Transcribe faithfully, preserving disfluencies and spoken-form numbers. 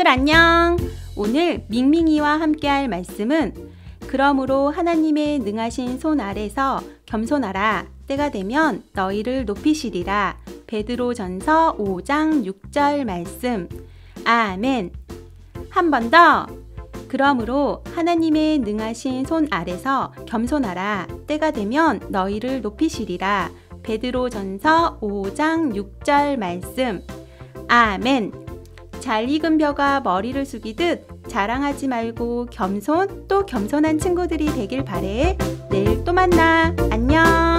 친구들 안녕! 오늘 밍밍이와 함께 할 말씀은 그러므로 하나님의 능하신 손 아래서 겸손하라. 때가 되면 너희를 높이시리라. 베드로전서 오 장 육 절 말씀. 아멘. 한 번 더. 그러므로 하나님의 능하신 손 아래서 겸손하라. 때가 되면 너희를 높이시리라. 베드로전서 오 장 육 절 말씀. 아멘. 잘 익은 벼가 머리를 숙이듯 자랑하지 말고 겸손 또 겸손한 친구들이 되길 바래. 내일 또 만나. 안녕.